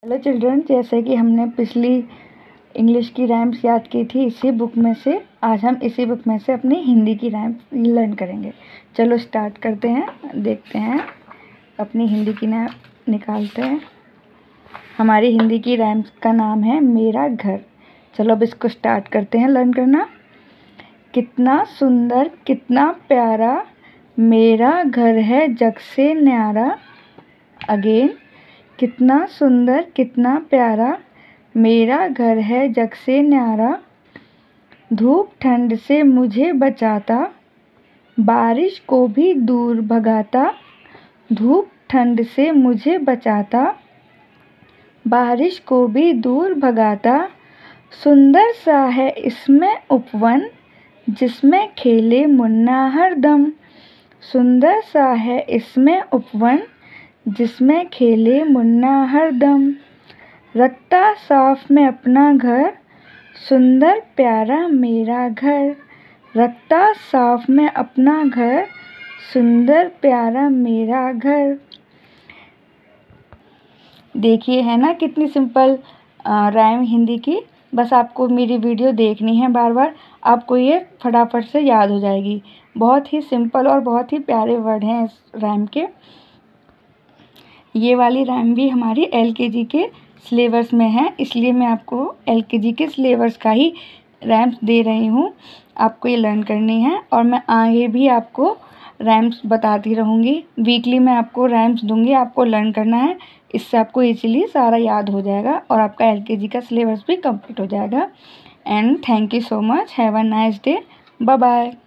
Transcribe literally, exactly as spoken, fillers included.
Hello children, जैसे कि हमने पिछली इंग्लिश की राइम्स याद की थी इसी बुक में से, आज हम इसी बुक में से अपनी हिंदी की राइम्स लर्न करेंगे। चलो स्टार्ट करते हैं, देखते हैं अपनी हिंदी की नाम निकालते हैं। हमारी हिंदी की राइम्स का नाम है मेरा घर। चलो अब इसको स्टार्ट करते हैं लर्न करना। कितना सुंदर कितना प्यारा मेरा घर है जग से न्यारा। अगेन, कितना सुंदर कितना प्यारा मेरा घर है जग से न्यारा। धूप ठंड से मुझे बचाता, बारिश को भी दूर भगाता। धूप ठंड से मुझे बचाता, बारिश को भी दूर भगाता। सुंदर सा है इसमें उपवन, जिसमें खेले मुन्ना हरदम। सुंदर सा है इसमें उपवन, जिसमें खेले मुन्ना हरदम। रखता साफ में अपना घर, सुंदर प्यारा मेरा घर। रखता साफ में अपना घर, सुंदर प्यारा मेरा घर। देखिए है ना कितनी सिंपल राइम हिंदी की। बस आपको मेरी वीडियो देखनी है बार बार, आपको ये फटाफट से याद हो जाएगी। बहुत ही सिंपल और बहुत ही प्यारे वर्ड हैं इस राइम के। ये वाली राइम भी हमारी एलकेजी के सिलेबस में है, इसलिए मैं आपको एलकेजी के सिलेबस का ही राइम्स दे रही हूँ। आपको ये लर्न करनी है और मैं आगे भी आपको राइम्स बताती रहूँगी। वीकली मैं आपको राइम्स दूँगी, आपको लर्न करना है। इससे आपको इजीली सारा याद हो जाएगा और आपका एलकेजी का सिलेबस भी कंप्लीट हो जाएगा। And thank you so much. Have a nice day. Bye bye.